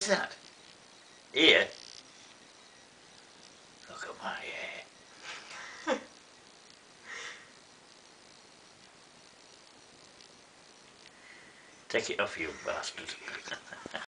that? Ear? Look at my hair. Take it off, you bastard.